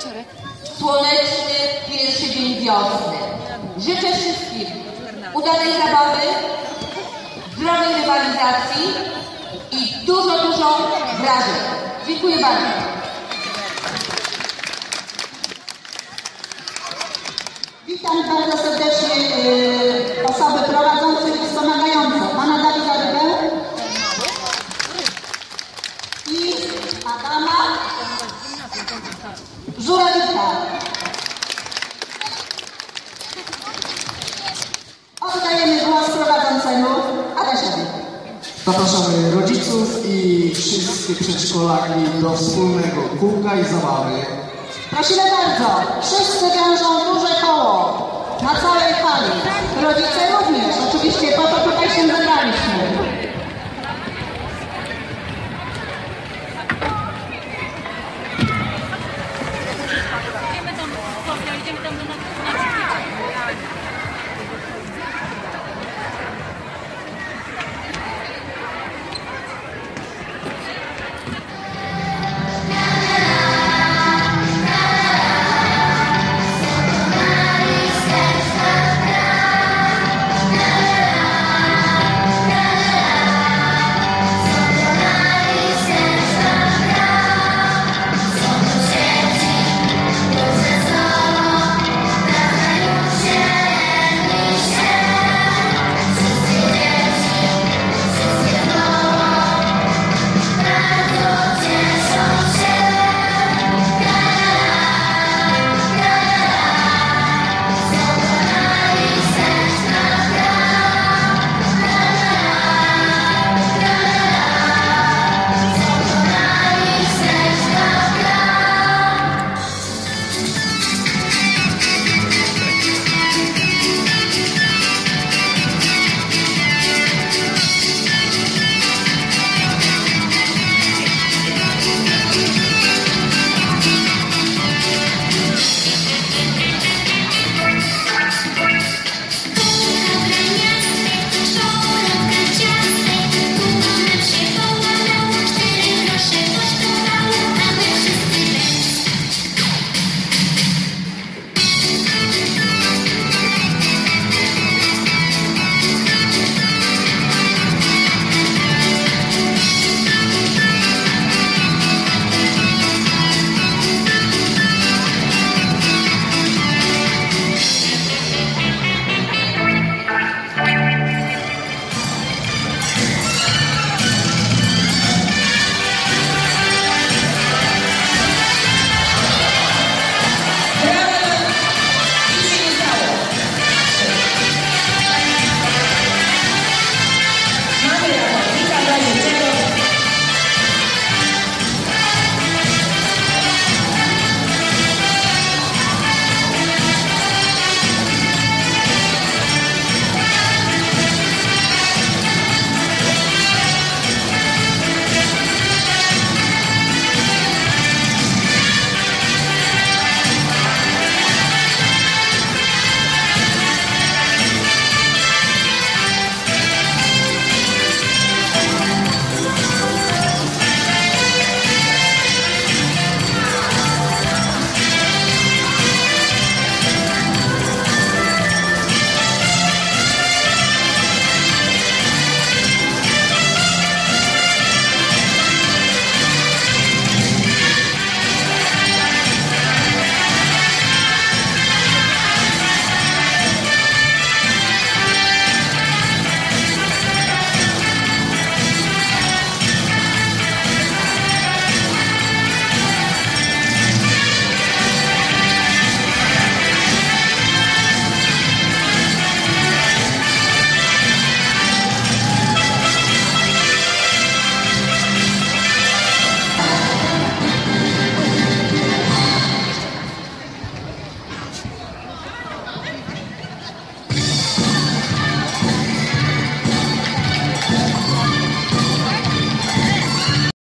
Słoneczny pierwszy dzień wiosny. Życzę wszystkim udanej zabawy, zdrowej rywalizacji i dużo wrażeń. Dziękuję bardzo. Witam bardzo serdecznie osoby prowadzące i wspomagające. Pana Dawida Rybę i Adama Żurawika. Oddajemy głos prowadzącemu Adasiowi. Zapraszamy rodziców i wszystkie przedszkolaki do wspólnego kółka i zabawy. Prosimy bardzo, wszyscy wiążą duże koło na całej fali. Rodzice również, oczywiście po to tutaj się zebraliśmy.